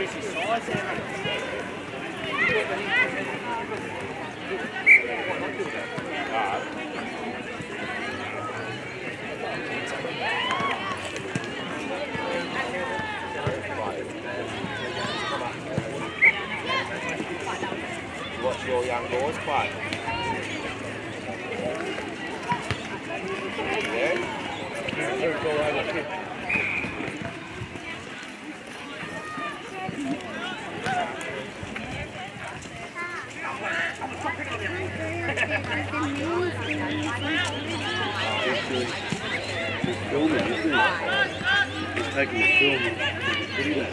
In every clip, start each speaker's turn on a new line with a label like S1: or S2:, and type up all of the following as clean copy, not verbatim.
S1: Watch your young boys play.
S2: He's filming, isn't he? He's taking the film to the video.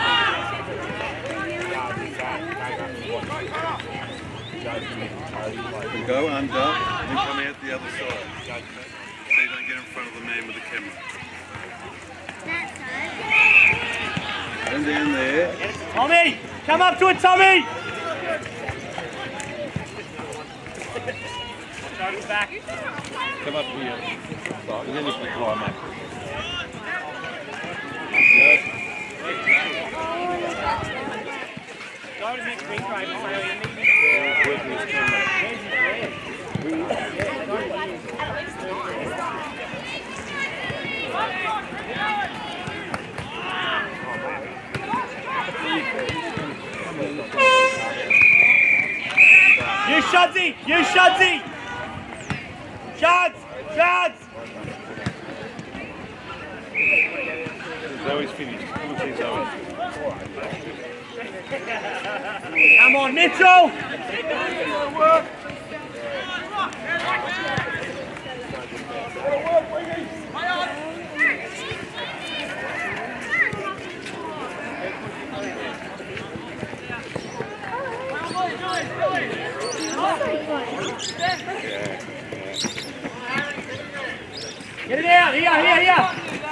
S2: You go under and come out the other side. So you don't get in front of the man with the camera. And down there.
S3: Tommy! Come up to it, Tommy! Back.
S2: Come up here. And then you can climb up.
S3: Go to next week, right? You Shudzy! You Shudzy! Shots! Shots!
S2: Zoe's finished. Look, Zoe.
S3: Come on, Mitchell! Get it out! Here!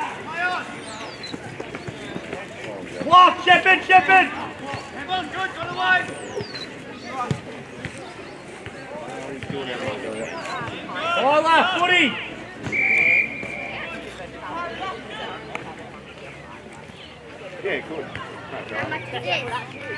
S3: Block! Shepherd! Good, got away! All left, footy!
S2: Yeah, good.
S4: How much is this?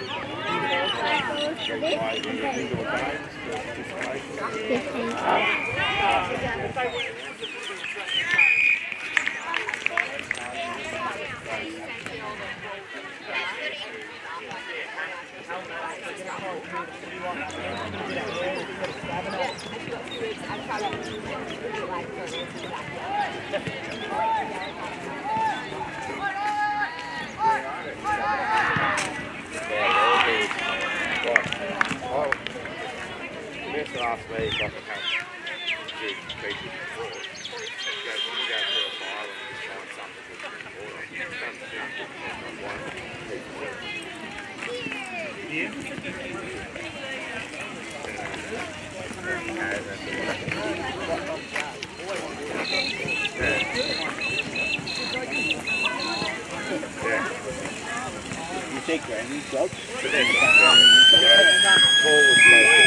S1: Last week, like a big creature before. When you go through a file and just find something you take any dogs? Paul was